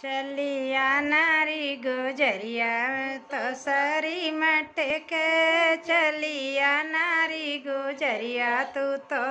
चलिया नारी गुजरिया तो सारी मटक। चलिया नारी गुजरिया तू तो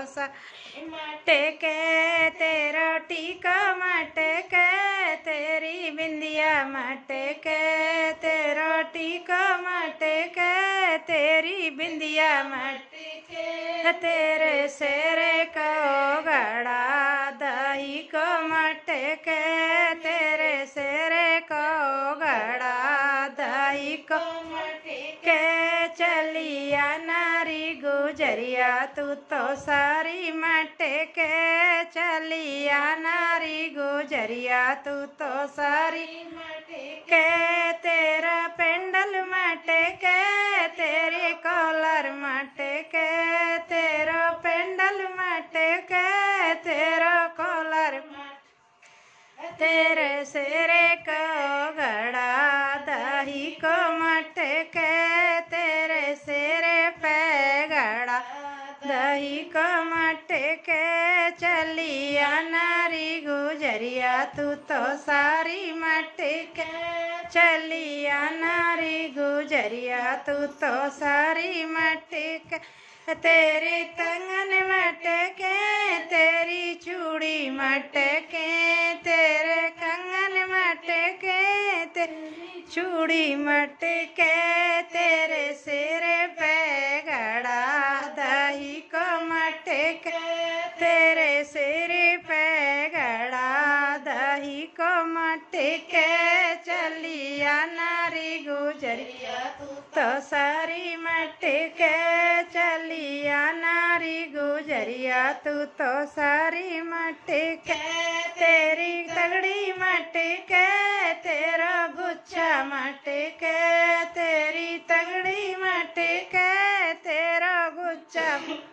मटक। तेरा टीका मटक, तेरी बिंदिया मटक। तेरा टीका मटक, तेरी बिंदिया मटक। तेरे सेरे को गड़ा दही को मटक। तेरे सेरे को गड़ा दही को मटक। चलिया नारी गुजरिया तू तो सारी मटक। चलिया नारी गुजरिया तू तो सारी मटक। तेरा पेंडल मटक, तेरे कॉलर मटक। तेरा पेंडल मटक, तेरा कॉलर मटक। तेरे सिरे को गड़ा दही को मटक। तेरे सिरे पे गड़ा दही को मटक। चलिया नारी गुजरिया तू तो सारी मटक। चलिया नारी गुजरिया तू तो सारी मटक। तेरी तंगन मटक, तेरी चूड़ी मटक। तेरे कंगन मटक, तेरी चूड़ी मटक। तेरे सिर पे गड़ा दही को मटक। तेरे सिर पे गड़ा दही को मटक। चलिया नारी गुजरिया तू तो सारी मटक। चलिया नारी गुजरिया तू तो सारी मटक। तेरी तगड़ी मटक, तेरा गुच्छा मटक। तेरी तगड़ी मटक, तेरा गुच्छा।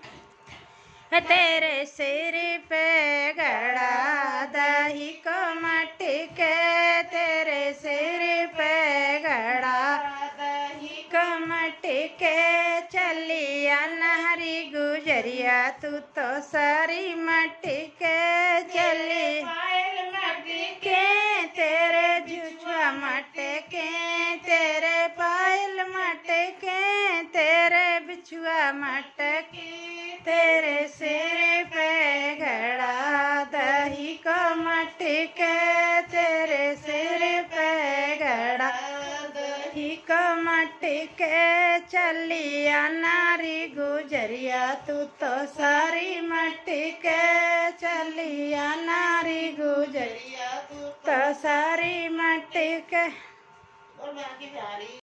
तेरे सिर पे गड़ा दही को मटक। तेरे सिर पे गड़ा दही को मटक। चलिया नारी गुजरिया तू तो सारी मटक। चली पायल मटक, तेरे जुझुआ मटक। तेरे पायल मटक, तेरे बिछुआ मटक। तेरे सिर पे गड़ा दही को मटक। तेरे सिर पे गड़ा दही को मटक। चलिया नारी गुजरिया तू तो सारी मटक। चलिया नारी गुजरिया तू तो सारी मटक।